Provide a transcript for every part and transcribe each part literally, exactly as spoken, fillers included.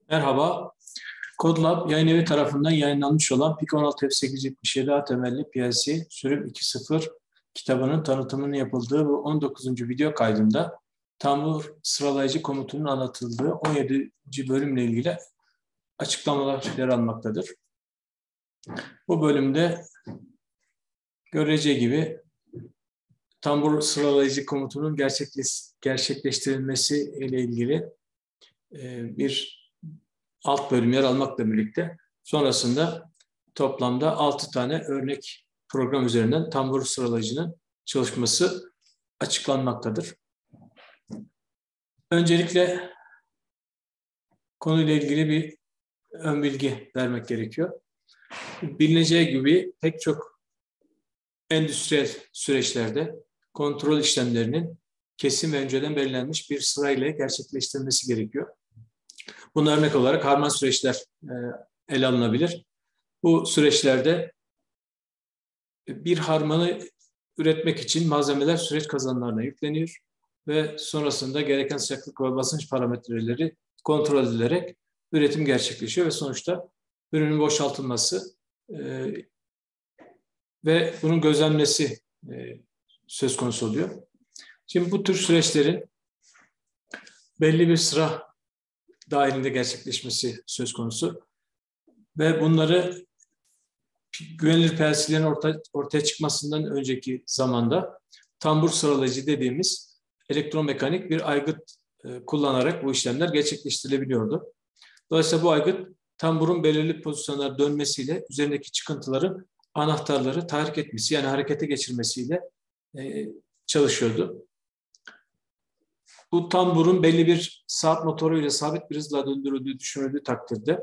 Merhaba. CodeLab Yayınevi tarafından yayınlanmış olan PIC on altı F sekiz yüz yetmiş yedi A temelli P L C sürüm iki nokta sıfır kitabının tanıtımının yapıldığı bu on dokuzuncu video kaydında tambur sıralayıcı komutunun anlatıldığı on yedinci bölümle ilgili açıklamalar yer almaktadır. Bu bölümde göreceği gibi tambur sıralayıcı komutunun gerçekleştirilmesi ile ilgili bir alt bölüm yer almakla birlikte sonrasında toplamda altı tane örnek program üzerinden tambur sıralayıcının çalışması açıklanmaktadır. Öncelikle konuyla ilgili bir ön bilgi vermek gerekiyor. Bilineceği gibi pek çok endüstriyel süreçlerde kontrol işlemlerinin kesin ve önceden belirlenmiş bir sırayla gerçekleştirilmesi gerekiyor. Buna örnek olarak harman süreçler e, ele alınabilir. Bu süreçlerde bir harmanı üretmek için malzemeler süreç kazanlarına yükleniyor ve sonrasında gereken sıcaklık ve basınç parametreleri kontrol edilerek üretim gerçekleşiyor ve sonuçta ürünün boşaltılması e, ve bunun gözlenmesi e, söz konusu oluyor. Şimdi bu tür süreçlerin belli bir sıra dahilinde gerçekleşmesi söz konusu ve bunları güvenilir P L C'lerin orta, ortaya çıkmasından önceki zamanda tambur sıralayıcı dediğimiz elektromekanik bir aygıt e, kullanarak bu işlemler gerçekleştirilebiliyordu. Dolayısıyla bu aygıt tamburun belirli pozisyonlara dönmesiyle üzerindeki çıkıntıların anahtarları tahrik etmesi yani harekete geçirmesiyle e, çalışıyordu. Bu tamburun belli bir saat motoruyla sabit bir hızla döndürüldüğü düşünüldüğü takdirde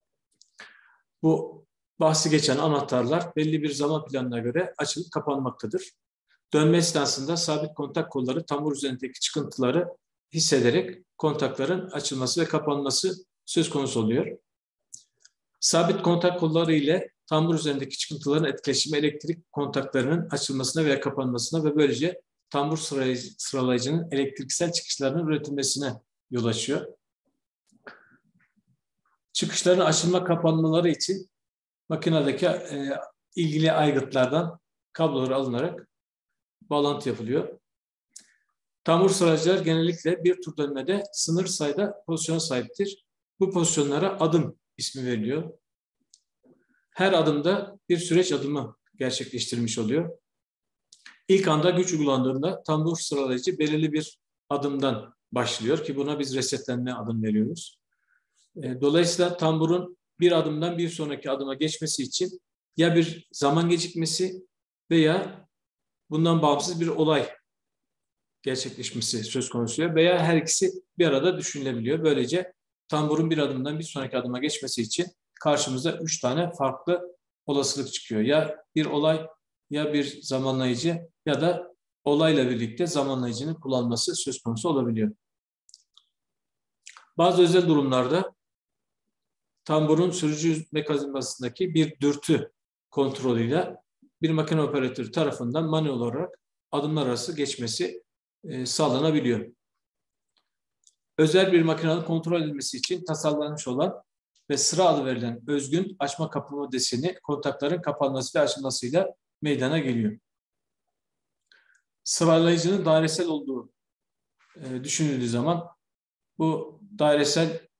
bu bahsi geçen anahtarlar belli bir zaman planına göre açılıp kapanmaktadır. Dönme esnasında sabit kontak kolları tambur üzerindeki çıkıntıları hissederek kontakların açılması ve kapanması söz konusu oluyor. Sabit kontak kolları ile tambur üzerindeki çıkıntıların etkileşimi elektrik kontaklarının açılmasına veya kapanmasına ve böylece tambur sıralayıcının elektriksel çıkışlarının üretilmesine yol açıyor. Çıkışların açılma kapanmaları için makinedeki e, ilgili aygıtlardan kablolar alınarak bağlantı yapılıyor. Tambur sıralayıcılar genellikle bir tur dönmede sınır sayıda pozisyona sahiptir. Bu pozisyonlara adım ismi veriliyor. Her adımda bir süreç adımı gerçekleştirilmiş oluyor. İlk anda güç uygulandığında tambur sıralayıcı belirli bir adımdan başlıyor ki buna biz resetlenme adım veriyoruz. Dolayısıyla tamburun bir adımdan bir sonraki adıma geçmesi için ya bir zaman gecikmesi veya bundan bağımsız bir olay gerçekleşmesi söz konusu veya her ikisi bir arada düşünülebiliyor. Böylece tamburun bir adımdan bir sonraki adıma geçmesi için karşımıza üç tane farklı olasılık çıkıyor. Ya bir olay, ya bir zamanlayıcı ya da olayla birlikte zamanlayıcının kullanılması söz konusu olabiliyor. Bazı özel durumlarda tamburun sürücü mekanizmasındaki bir dürtü kontrolüyle bir makine operatörü tarafından manuel olarak adımlar arası geçmesi e, sağlanabiliyor. Özel bir makinenin kontrol edilmesi için tasarlanmış olan ve sıra adı verilen özgün açma kapama deseni kontakların kapanması ve açılmasıyla meydana geliyor. Sıralayıcının dairesel olduğu e, düşünüldüğü zaman bu dairesel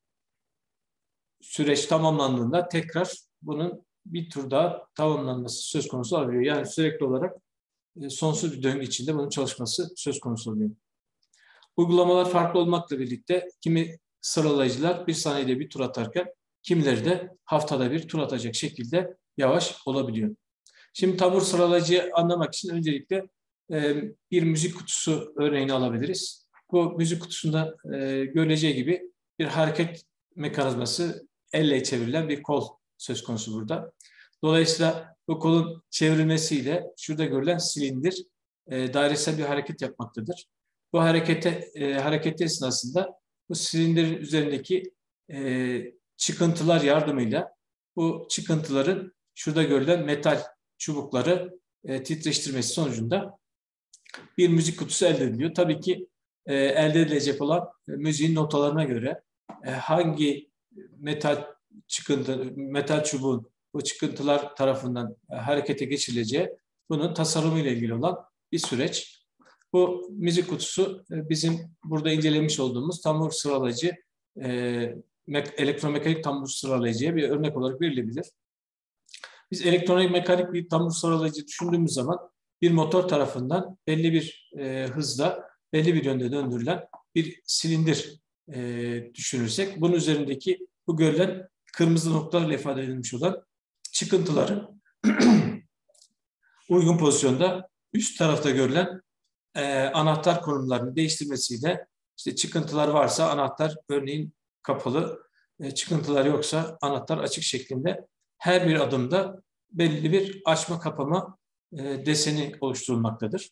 süreç tamamlandığında tekrar bunun bir tur daha tamamlanması söz konusu olabiliyor. Yani sürekli olarak e, sonsuz bir döngü içinde bunun çalışması söz konusu oluyor. Uygulamalar farklı olmakla birlikte kimi sıralayıcılar bir saniyede bir tur atarken kimileri de haftada bir tur atacak şekilde yavaş olabiliyor. Şimdi tambur sıralayıcıyı anlamak için öncelikle e, bir müzik kutusu örneğini alabiliriz. Bu müzik kutusunda e, görüleceği gibi bir hareket mekanizması elle çevrilen bir kol söz konusu burada. Dolayısıyla bu kolun çevrilmesiyle şurada görülen silindir e, dairesel bir hareket yapmaktadır. Bu harekete e, hareketi esnasında bu silindirin üzerindeki e, çıkıntılar yardımıyla bu çıkıntıların şurada görülen metal çubukları e, titreştirmesi sonucunda bir müzik kutusu elde ediliyor. Tabii ki e, elde edilecek olan e, müziğin notalarına göre e, hangi metal çıkıntı, metal çubuğun bu çıkıntılar tarafından harekete geçirileceği, bunun tasarımı ile ilgili olan bir süreç. Bu müzik kutusu bizim burada incelemiş olduğumuz tambur sıralayıcı, e, elektromekanik tambur sıralayıcıya bir örnek olarak verilebilir. Biz elektronik mekanik bir tambur sıralayıcı düşündüğümüz zaman bir motor tarafından belli bir e, hızla, belli bir yönde döndürülen bir silindir e, düşünürsek, bunun üzerindeki bu görülen kırmızı noktalarla ifade edilmiş olan çıkıntıların uygun pozisyonda üst tarafta görülen e, anahtar konumlarını değiştirmesiyle, işte çıkıntılar varsa anahtar örneğin kapalı, e, çıkıntılar yoksa anahtar açık şeklinde her bir adımda belli bir açma kapama e, deseni oluşturulmaktadır.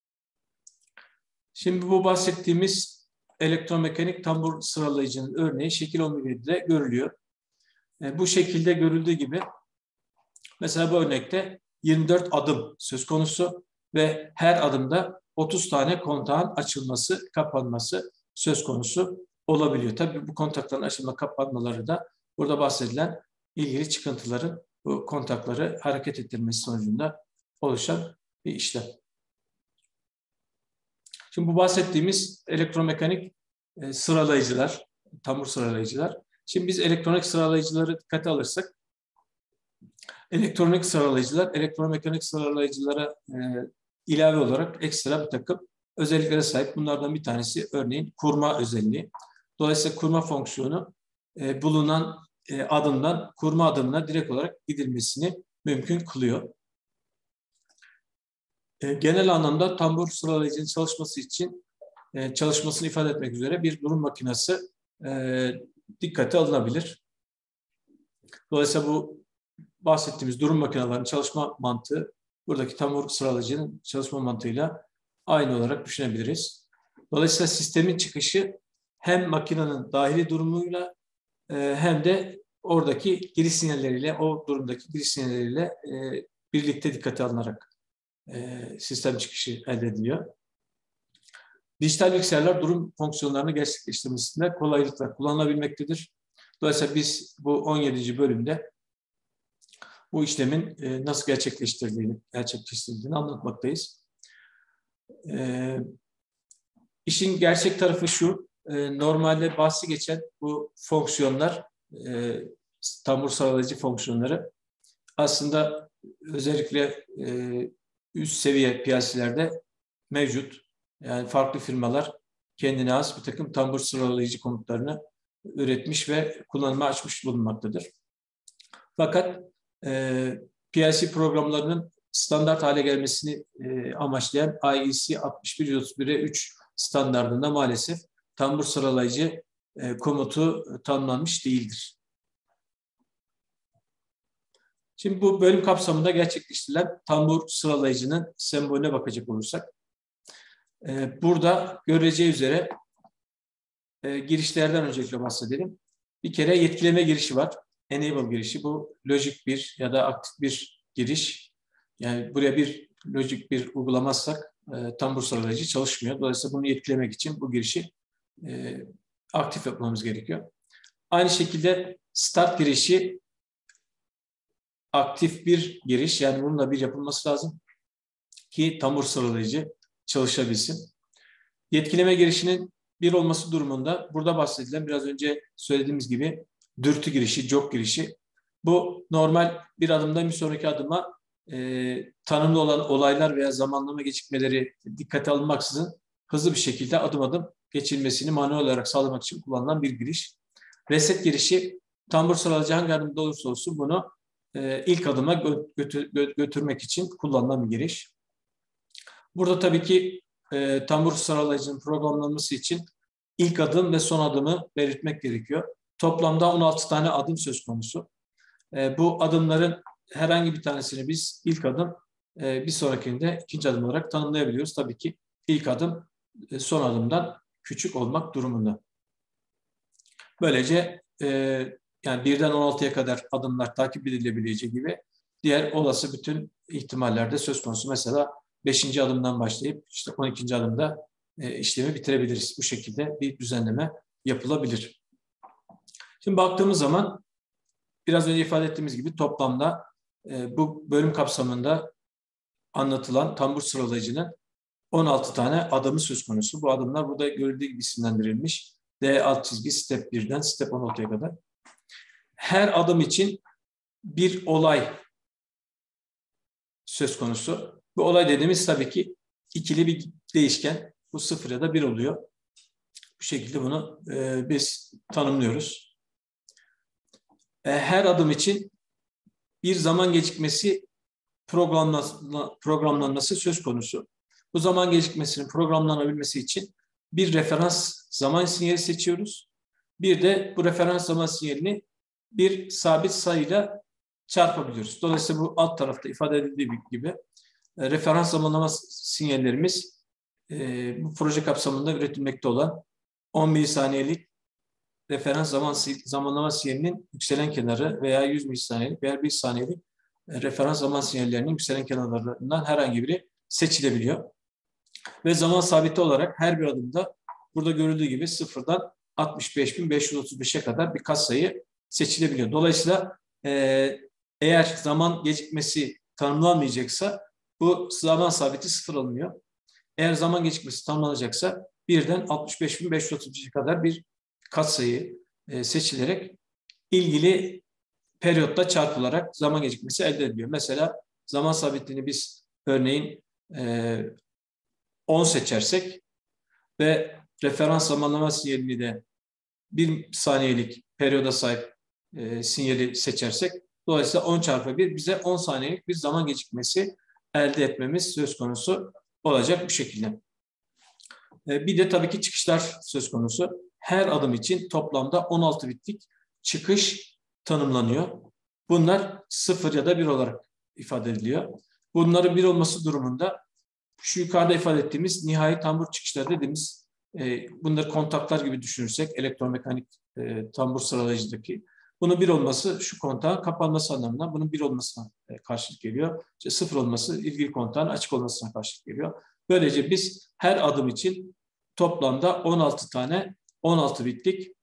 Şimdi bu bahsettiğimiz elektromekanik tambur sıralayıcının örneği şekil on bir ile görülüyor. E, bu şekilde görüldüğü gibi mesela bu örnekte yirmi dört adım söz konusu ve her adımda otuz tane kontağın açılması, kapanması söz konusu olabiliyor. Tabii bu kontakların açılma, kapanmaları da burada bahsedilen ilgili çıkıntıların bu kontakları hareket ettirmesi sonucunda oluşan bir işlem. Şimdi bu bahsettiğimiz elektromekanik e, sıralayıcılar, tambur sıralayıcılar. Şimdi biz elektronik sıralayıcıları dikkate alırsak, elektronik sıralayıcılar, elektromekanik sıralayıcılara e, ilave olarak ekstra bir takım özelliklere sahip. Bunlardan bir tanesi örneğin kurma özelliği. Dolayısıyla kurma fonksiyonu e, bulunan e, adımdan kurma adımına direkt olarak gidilmesini mümkün kılıyor. E, genel anlamda tambur sıralayıcının çalışması için e, çalışmasını ifade etmek üzere bir durum makinesi e, dikkate alınabilir. Dolayısıyla bu bahsettiğimiz durum makinelerinin çalışma mantığı buradaki tambur sıralayıcının çalışma mantığıyla aynı olarak düşünebiliriz. Dolayısıyla sistemin çıkışı hem makinenin dahili durumuyla e, hem de oradaki giriş sinyalleriyle, o durumdaki giriş sinyalleriyle e, birlikte dikkate alınarak e, sistem çıkışı elde ediliyor. Dijital bilgisayarlar durum fonksiyonlarını gerçekleştirmesinde kolaylıkla kullanılabilmektedir. Dolayısıyla biz bu on yedinci bölümde bu işlemin e, nasıl gerçekleştirildiğini, gerçekleştirildiğini anlatmaktayız. E, işin gerçek tarafı şu, e, normalde bahsi geçen bu fonksiyonlar, e, tambur sıralayıcı fonksiyonları aslında özellikle e, üst seviye piyaselerde mevcut. Yani farklı firmalar kendine has bir takım tambur sıralayıcı komutlarını üretmiş ve kullanıma açmış bulunmaktadır. Fakat e, P L C programlarının standart hale gelmesini e, amaçlayan I E C altmış bir yüz otuz bire üç standardında maalesef tambur sıralayıcı e, komutu tanımlanmış değildir. Şimdi bu bölüm kapsamında gerçekleştirilen tambur sıralayıcının sembolüne bakacak olursak, e, burada görüleceği üzere e, girişlerden öncelikle bahsedelim. Bir kere yetkileme girişi var. Enable girişi, bu lojik bir ya da aktif bir giriş. Yani buraya bir lojik bir uygulamazsak e, tambur sıralayıcı çalışmıyor. Dolayısıyla bunu yetkilemek için bu girişi e, aktif yapmamız gerekiyor. Aynı şekilde start girişi aktif bir giriş. Yani bununla bir yapılması lazım ki tambur sıralayıcı çalışabilsin. Yetkileme girişinin bir olması durumunda burada bahsedilen biraz önce söylediğimiz gibi dürtü girişi, jog girişi. Bu normal bir adımdan bir sonraki adıma e, tanımlı olan olaylar veya zamanlama gecikmeleri dikkate alınmaksızın hızlı bir şekilde adım adım geçilmesini manuel olarak sağlamak için kullanılan bir giriş. Reset girişi tambur sıralayıcı hangi adımda olursa olsun bunu e, ilk adıma götür, götürmek için kullanılan bir giriş. Burada tabii ki e, tambur sıralayıcının programlanması için ilk adım ve son adımı belirtmek gerekiyor. Toplamda on altı tane adım söz konusu. E, bu adımların herhangi bir tanesini biz ilk adım, e, bir sonrakinde ikinci adım olarak tanımlayabiliyoruz. Tabii ki ilk adım e, son adımdan küçük olmak durumunda. Böylece e, yani birden on altıya kadar adımlar takip edilebileceği gibi diğer olası bütün ihtimallerde söz konusu. Mesela beşinci adımdan başlayıp işte on ikinci adımda e, işlemi bitirebiliriz. Bu şekilde bir düzenleme yapılabilir. Şimdi baktığımız zaman biraz önce ifade ettiğimiz gibi toplamda e, bu bölüm kapsamında anlatılan tambur sıralayıcının on altı tane adımı söz konusu. Bu adımlar burada görüldüğü gibi isimlendirilmiş. D alt çizgi step birden step on altıya kadar. Her adım için bir olay söz konusu. Bu olay dediğimiz tabii ki ikili bir değişken. Bu sıfır ya da bir oluyor. Bu şekilde bunu e, biz tanımlıyoruz. E, her adım için bir zaman gecikmesi programlanma, programlanması söz konusu. Bu zaman gecikmesinin programlanabilmesi için bir referans zaman sinyali seçiyoruz. Bir de bu referans zaman sinyalini bir sabit sayıyla çarpabiliyoruz. Dolayısıyla bu alt tarafta ifade edildiği gibi e, referans zamanlama sinyallerimiz e, bu proje kapsamında üretilmekte olan on milisaniyelik referans zaman zamanlama sinyalinin yükselen kenarı veya yüz milisaniyelik veya bir saniyelik e, referans zaman sinyallerinin yükselen kenarlarından herhangi biri seçilebiliyor. Ve zaman sabiti olarak her bir adımda burada görüldüğü gibi sıfırdan altmış beş bin beş yüz otuz beşe kadar bir katsayı seçilebiliyor. Dolayısıyla e, eğer zaman gecikmesi tanımlanmayacaksa bu zaman sabiti sıfır alınıyor. Eğer zaman gecikmesi tanımlanacaksa birden altmış beş bin beş yüz otuz beşe kadar bir katsayı e, seçilerek ilgili periyotta çarpılarak zaman gecikmesi elde ediliyor. Mesela zaman sabitini biz örneğin e, on seçersek ve referans zamanlama sinyalini de bir saniyelik periyoda sahip e, sinyali seçersek dolayısıyla on çarpı bir bize on saniyelik bir zaman gecikmesi elde etmemiz söz konusu olacak bu şekilde. E, bir de tabii ki çıkışlar söz konusu. Her adım için toplamda on altı bitlik çıkış tanımlanıyor. Bunlar sıfır ya da bir olarak ifade ediliyor. Bunların bir olması durumunda şu yukarıda ifade ettiğimiz nihai tambur çıkışları dediğimiz e, bunları kontaklar gibi düşünürsek elektromekanik e, tambur sıralayıcıdaki bunun bir olması şu kontağın kapanması anlamına bunun bir olmasına e, karşılık geliyor. İşte sıfır olması ilgili kontağın açık olmasına karşılık geliyor. Böylece biz her adım için toplamda on altı tane on altı bitlik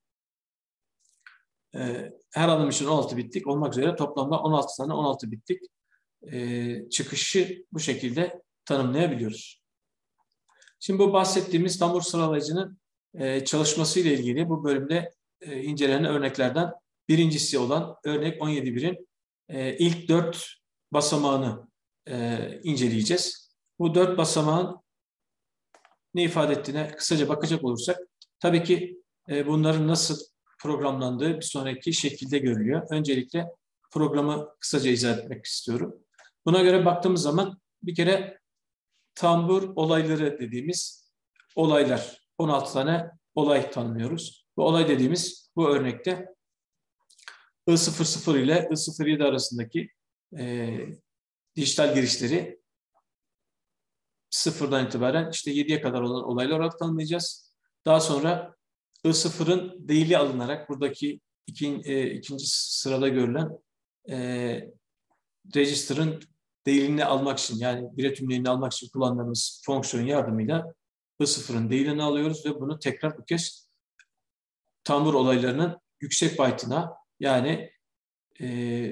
e, her adım için on altı bitlik olmak üzere toplamda on altı tane on altı bitlik e, çıkışı bu şekilde tanımlayabiliyoruz. Şimdi bu bahsettiğimiz tambur sıralayıcının e, çalışması ile ilgili bu bölümde e, incelenen örneklerden birincisi olan örnek on yedi birin e, ilk dört basamağını e, inceleyeceğiz. Bu dört basamağın ne ifade ettiğine kısaca bakacak olursak tabii ki e, bunların nasıl programlandığı bir sonraki şekilde görülüyor. Öncelikle programı kısaca izah etmek istiyorum. Buna göre baktığımız zaman bir kere tambur olayları dediğimiz olaylar, on altı tane olay tanımlıyoruz. Bu olay dediğimiz bu örnekte I sıfır sıfır ile I sıfır yedi arasındaki e, dijital girişleri sıfırdan itibaren işte yediye kadar olan olaylar olarak tanımlayacağız. Daha sonra I sıfırın değili alınarak buradaki ikinci, e, ikinci sırada görülen e, register'ın değilini almak için yani bire tümleyini almak için kullandığımız fonksiyonun yardımıyla I sıfırın değilini alıyoruz ve bunu tekrar bu kez tambur olaylarının yüksek byte'ına yani e,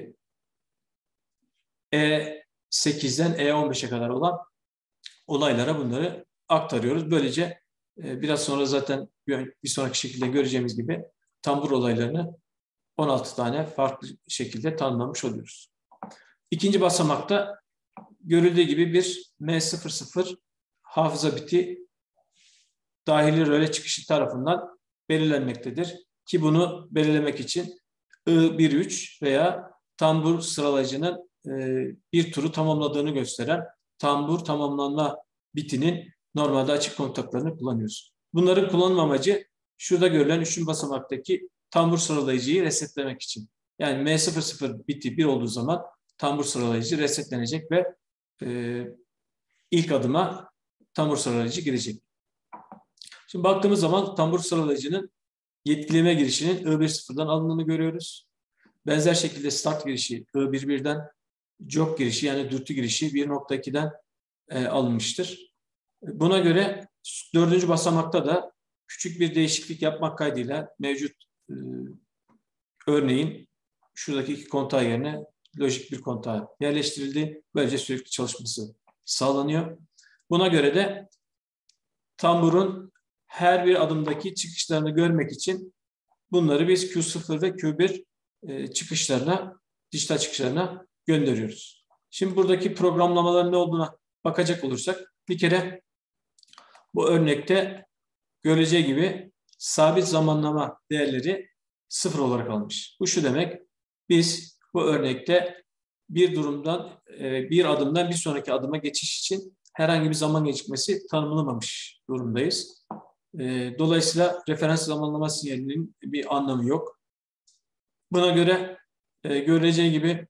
E sekizden E on beşe kadar olan olaylara bunları aktarıyoruz. Böylece e, biraz sonra zaten bir sonraki şekilde göreceğimiz gibi tambur olaylarını on altı tane farklı şekilde tanımlamış oluyoruz. İkinci basamakta görüldüğü gibi bir M sıfır sıfır hafıza biti dahili röle çıkışı tarafından belirlenmektedir. Ki bunu belirlemek için I bir üç veya tambur sıralayıcının e, bir turu tamamladığını gösteren tambur tamamlanma bitinin normalde açık kontaklarını kullanıyoruz. Bunların kullanım amacı şurada görülen üçüncü basamaktaki tambur sıralayıcıyı resetlemek için. Yani M sıfır sıfır biti bir olduğu zaman tambur sıralayıcı resetlenecek ve e, ilk adıma tambur sıralayıcı girecek. Şimdi baktığımız zaman tambur sıralayıcının yetkileme girişinin I bir sıfırdan alındığını görüyoruz. Benzer şekilde start girişi I bir birden, job girişi yani dürtü girişi bir nokta ikiden e, alınmıştır. Buna göre dördüncü basamakta da küçük bir değişiklik yapmak kaydıyla mevcut e, örneğin şuradaki iki kontağı yerine lojik bir kontağı yerleştirildi. Böylece sürekli çalışması sağlanıyor. Buna göre de tamburun her bir adımdaki çıkışlarını görmek için bunları biz Q sıfır ve Q bir çıkışlarına, dijital çıkışlarına gönderiyoruz. Şimdi buradaki programlamaların ne olduğuna bakacak olursak bir kere bu örnekte görüleceği gibi sabit zamanlama değerleri sıfır olarak almış. Bu şu demek, biz bu örnekte bir durumdan, bir adımdan bir sonraki adıma geçiş için herhangi bir zaman gecikmesi tanımlamamış durumdayız. Dolayısıyla referans zamanlama sinyalinin bir anlamı yok. Buna göre görüleceği gibi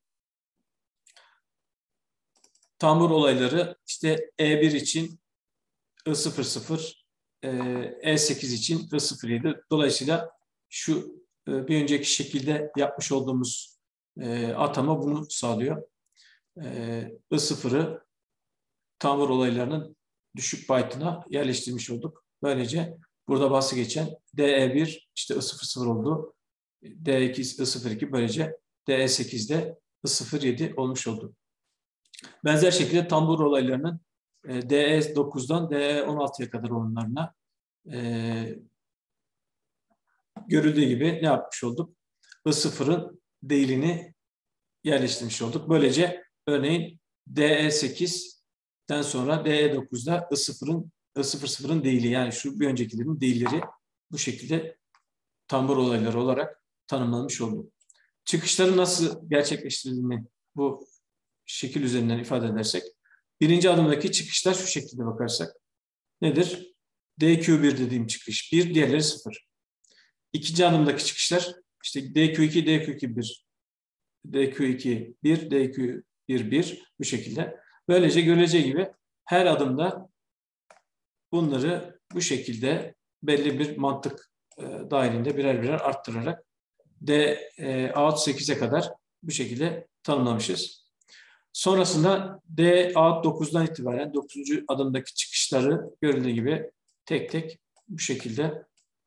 tambur olayları işte E bir için I sıfır sıfır, E sekiz için I sıfır yedi. Dolayısıyla şu bir önceki şekilde yapmış olduğumuz atama bunu sağlıyor. I sıfırı tambur olaylarının düşük byte'ına yerleştirmiş olduk. Böylece burada bahsi geçen D E bir işte I sıfır sıfır oldu. D E iki I sıfır iki, böylece D E sekiz de I sıfır yedi olmuş oldu. Benzer şekilde tambur olaylarının D E dokuzdan D E on altıya kadar olanlarına e, görüldüğü gibi ne yapmış olduk? I sıfırın değilini yerleştirmiş olduk. Böylece örneğin D E sekizden sonra D E dokuzda I sıfırın I sıfır sıfırın değili, yani şu bir öncekilerin değilleri bu şekilde tambur olayları olarak tanımlanmış oldu. Çıkışları nasıl gerçekleştirildiğini bu şekil üzerinden ifade edersek, birinci adımdaki çıkışlar şu şekilde bakarsak nedir? D Q bir dediğim çıkış bir, diğerleri sıfır. İkinci adımdaki çıkışlar işte D Q iki, D Q iki bir, D Q iki bir, D Q bir bir, bu şekilde. Böylece görüleceği gibi her adımda bunları bu şekilde belli bir mantık e, dahilinde birer birer arttırarak D e, out sekize kadar bu şekilde tanımlamışız. Sonrasında D out dokuzdan itibaren dokuzuncu adımdaki çıkışları görüldüğü gibi tek tek bu şekilde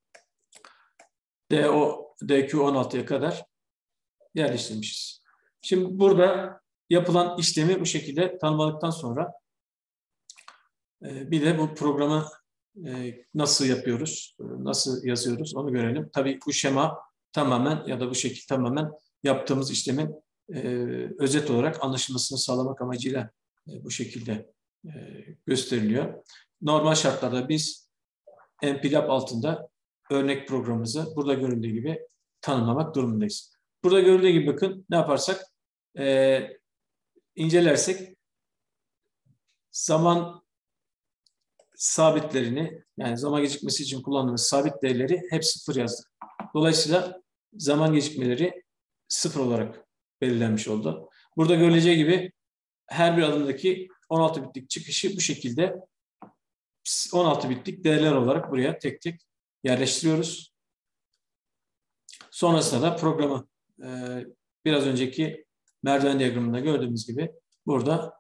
D O, D Q on altıya kadar yerleştirmişiz. Şimdi burada yapılan işlemi bu şekilde tanımladıktan sonra bir de bu programı nasıl yapıyoruz, nasıl yazıyoruz onu görelim. Tabii bu şema tamamen ya da bu şekil tamamen yaptığımız işlemin özet olarak anlaşılmasını sağlamak amacıyla bu şekilde gösteriliyor. Normal şartlarda biz M P Lab altında örnek programımızı burada görüldüğü gibi tanımlamak durumundayız. Burada görüldüğü gibi bakın ne yaparsak e, incelersek zaman sabitlerini, yani zaman gecikmesi için kullandığımız sabit değerleri hep sıfır yazdık. Dolayısıyla zaman gecikmeleri sıfır olarak belirlenmiş oldu. Burada görüleceği gibi her bir adımdaki on altı bitlik çıkışı bu şekilde on altı bitlik değerler olarak buraya tek tek yerleştiriyoruz. Sonrasında da programı e, biraz önceki merdiven diyagramında gördüğümüz gibi burada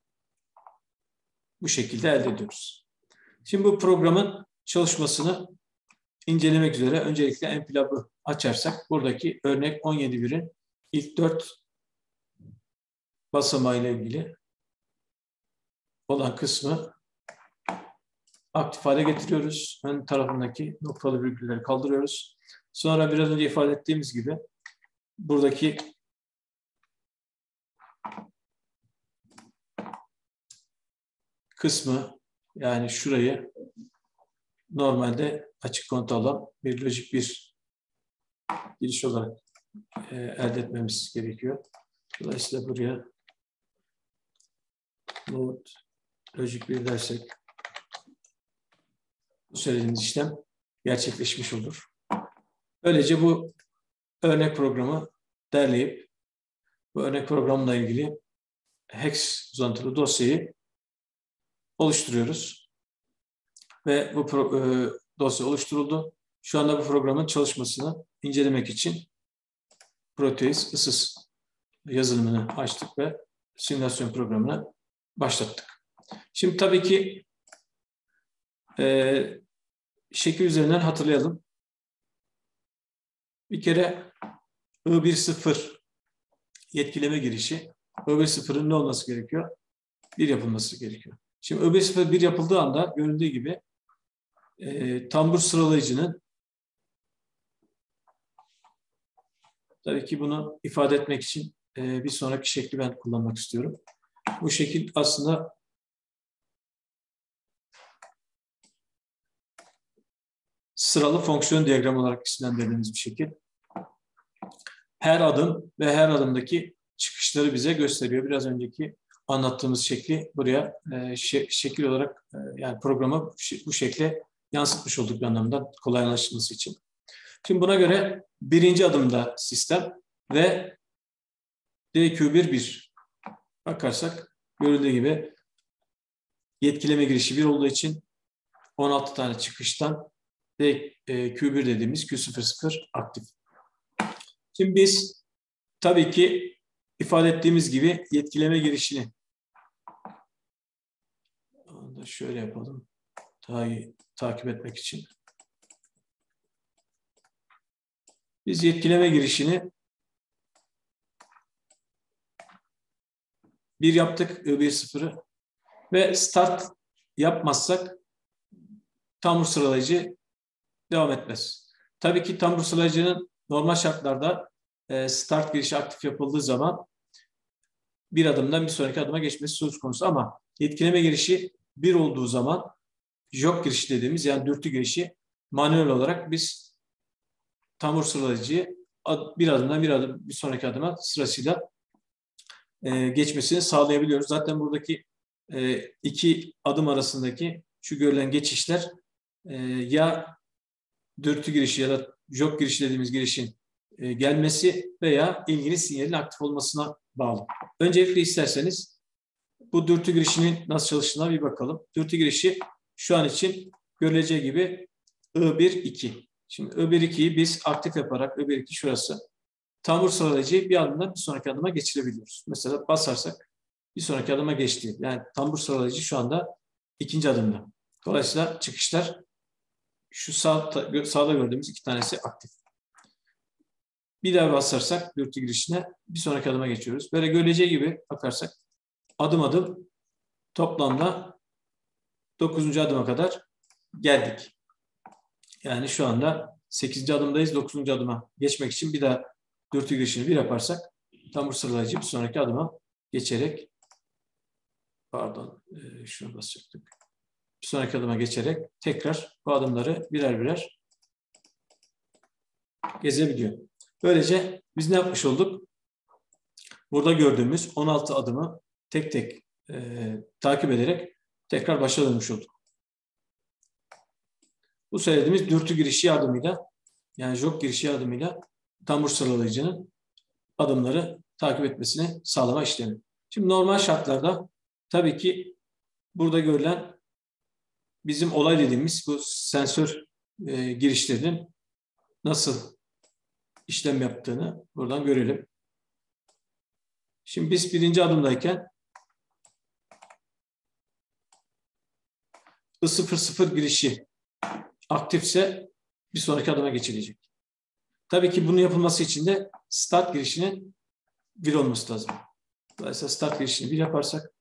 bu şekilde elde ediyoruz. Şimdi bu programın çalışmasını incelemek üzere öncelikle M P Lab'ı açarsak buradaki örnek on yedi birin ilk dört basamağıyla ilgili olan kısmı aktif hale getiriyoruz. Ön tarafındaki noktalı virgülleri kaldırıyoruz. Sonra biraz önce ifade ettiğimiz gibi buradaki kısmı, yani şurayı normalde açık kontu alan bir lojik bir giriş olarak e, elde etmemiz gerekiyor. Dolayısıyla buraya node lojik bir dersek bu söylediğimiz işlem gerçekleşmiş olur. Böylece bu örnek programı derleyip bu örnek programla ilgili hex uzantılı dosyayı oluşturuyoruz. Ve bu pro, e, dosya oluşturuldu. Şu anda bu programın çalışmasını incelemek için Proteus ıssız yazılımını açtık ve simülasyon programını başlattık. Şimdi tabii ki e, şekil üzerinden hatırlayalım. Bir kere I bir sıfır yetkileme girişi. I bir sıfırın ne olması gerekiyor? bir yapılması gerekiyor. Şimdi I bir sıfır bir yapıldığı anda görüldüğü gibi e, tambur sıralayıcının, tabii ki bunu ifade etmek için e, bir sonraki şekli ben kullanmak istiyorum. Bu şekil aslında sıralı fonksiyon diyagramı olarak isimlendirdiğimiz bir şekil. Her adım ve her adımdaki çıkışları bize gösteriyor. Biraz önceki anlattığımız şekli buraya e, şe şekil olarak e, yani programı bu şekle yansıtmış olduk bir anlamda kolay anlaşılması için. Şimdi buna göre birinci adımda sistem ve D Q bir bir bakarsak görüldüğü gibi yetkileme girişi bir olduğu için on altı tane çıkıştan D Q bir dediğimiz Q sıfır sıfır aktif. Şimdi biz tabii ki ifade ettiğimiz gibi yetkileme girişini şöyle yapalım daha iyi takip etmek için. Biz yetkileme girişini bir yaptık, I bir sıfırı ve start yapmazsak tambur sıralayıcı devam etmez. Tabii ki tambur sıralayıcının normal şartlarda start girişi aktif yapıldığı zaman bir adımdan bir sonraki adıma geçmesi söz konusu ama yetkileme girişi bir olduğu zaman jog girişi dediğimiz yani dürtü girişi manuel olarak biz tambur sıralayıcıyı bir adımdan bir adım bir sonraki adıma sırasıyla e, geçmesini sağlayabiliyoruz. Zaten buradaki e, iki adım arasındaki şu görülen geçişler e, ya dürtü girişi ya da jog girişi dediğimiz girişin e, gelmesi veya ilgili sinyalin aktif olmasına bağlı. Öncelikle isterseniz bu dürtü girişinin nasıl çalıştığına bir bakalım. Dürtü girişi şu an için görüleceği gibi I bir iki. Şimdi I bir ikiyi biz aktif yaparak I bir iki şurası tambur sıralayıcıyı bir adımdan bir sonraki adıma geçirebiliyoruz. Mesela basarsak bir sonraki adıma geçti. Yani tambur sıralayıcı şu anda ikinci adımda. Dolayısıyla çıkışlar şu sağ, sağda gördüğümüz iki tanesi aktif. Bir daha basarsak dürtü girişine bir sonraki adıma geçiyoruz. Böyle görüleceği gibi bakarsak adım adım toplamda dokuzuncu adıma kadar geldik. Yani şu anda sekizinci adımdayız. dokuzuncu adıma geçmek için bir daha dürtü girişini bir yaparsak tambur sıralayıcı bir sonraki adıma geçerek pardon e, şunu basacaktık. Bir sonraki adıma geçerek tekrar bu adımları birer birer gezebiliyor. Böylece biz ne yapmış olduk? Burada gördüğümüz on altı adımı tek tek e, takip ederek tekrar başa dönmüş olduk. Bu söylediğimiz dürtü girişi yardımıyla yani jog girişi yardımıyla tambur sıralayıcının adımları takip etmesini sağlama işlemi. Şimdi normal şartlarda tabii ki burada görülen bizim olay dediğimiz bu sensör e, girişlerinin nasıl işlem yaptığını buradan görelim. Şimdi biz birinci adımdayken I sıfır sıfır girişi aktifse bir sonraki adıma geçilecek. Tabii ki bunun yapılması için de start girişinin bir olması lazım. Dolayısıyla start girişini bir yaparsak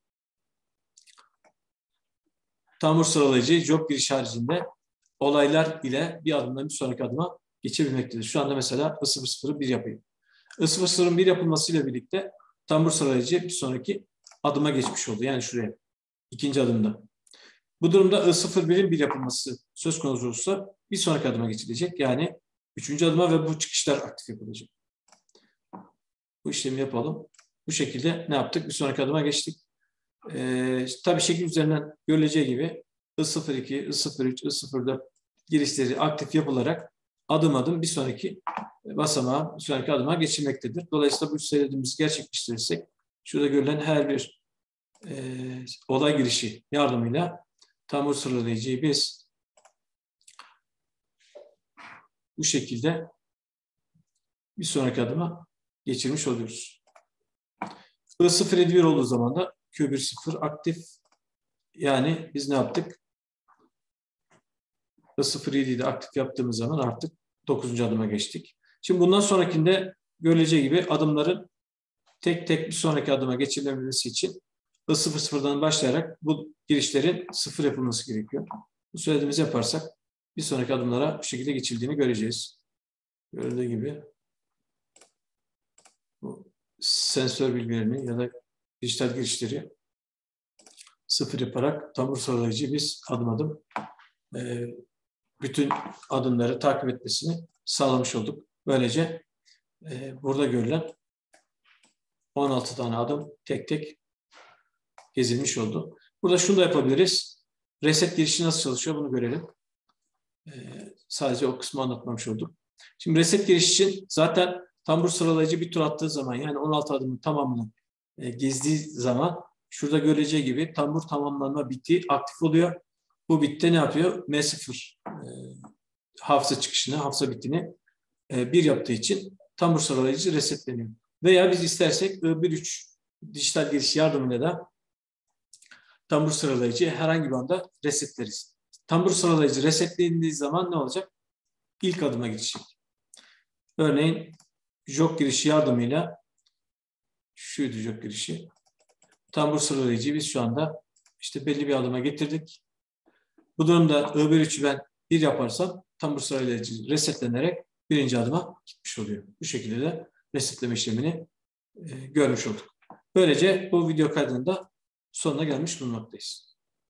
tambur sıralayıcı job girişi haricinde olaylar ile bir adımdan bir sonraki adıma geçebilmektedir. Şu anda mesela I sıfır sıfırı bir yapayım. I sıfır sıfırın bir yapılmasıyla birlikte tambur sıralayıcı bir sonraki adıma geçmiş oldu. Yani şuraya. İkinci adımda. Bu durumda I sıfır birin bir yapılması söz konusu olursa bir sonraki adıma geçilecek. Yani üçüncü adıma ve bu çıkışlar aktif yapılacak. Bu işlemi yapalım. Bu şekilde ne yaptık? Bir sonraki adıma geçtik. Ee, tabii şekil üzerinden görüleceği gibi I sıfır iki, I sıfır üç, I sıfır dört girişleri aktif yapılarak adım adım bir sonraki basamağa, bir sonraki adıma geçilmektedir. Dolayısıyla bu söylediğimizi gerçekleştirirsek şurada görülen her bir e, olay girişi yardımıyla tambur sıralayıcıyı biz bu şekilde bir sonraki adıma geçirmiş oluyoruz. I sıfır yedi bir olduğu zaman da Q bir sıfır aktif. Yani biz ne yaptık? I sıfır yediyi de aktif yaptığımız zaman artık dokuzuncu adıma geçtik. Şimdi bundan sonrakinde görüleceği gibi adımların tek tek bir sonraki adıma geçirilebilmesi için I sıfır sıfırdan başlayarak bu girişlerin sıfır yapılması gerekiyor. Bu söylediğimizi yaparsak bir sonraki adımlara bu şekilde geçildiğini göreceğiz. Görüldüğü gibi bu sensör bilgilerini ya da dijital girişleri sıfır yaparak tambur sıralayıcıyı biz adım adım e, bütün adımları takip etmesini sağlamış olduk. Böylece e, burada görülen on altı tane adım tek tek gezilmiş oldu. Burada şunu da yapabiliriz. Reset girişi nasıl çalışıyor bunu görelim. E, sadece o kısmı anlatmamış olduk. Şimdi reset giriş için zaten tambur sıralayıcı bir tur attığı zaman yani on altı adımın tamamını e, gezdiği zaman şurada görüleceği gibi tambur tamamlanma biti aktif oluyor. Bu bitte ne yapıyor? M sıfır e, hafıza çıkışını, hafıza bitini e, bir yaptığı için tambur sıralayıcı resetleniyor. Veya biz istersek I bir üç dijital giriş yardımıyla da tambur sıralayıcıyı herhangi bir anda resetleriz. Tambur sıralayıcı resetlendiği zaman ne olacak? İlk adıma gidecek. Örneğin jog girişi yardımıyla şuydu jog girişi. Tambur sıralayıcıyı biz şu anda işte belli bir adıma getirdik. Bu durumda I bir üçü ben bir yaparsam tambur sıralayıcı resetlenerek birinci adıma gitmiş oluyor. Bu şekilde de resetleme işlemini e, görmüş olduk. Böylece bu video kaydının da sonuna gelmiş bulunmaktayız.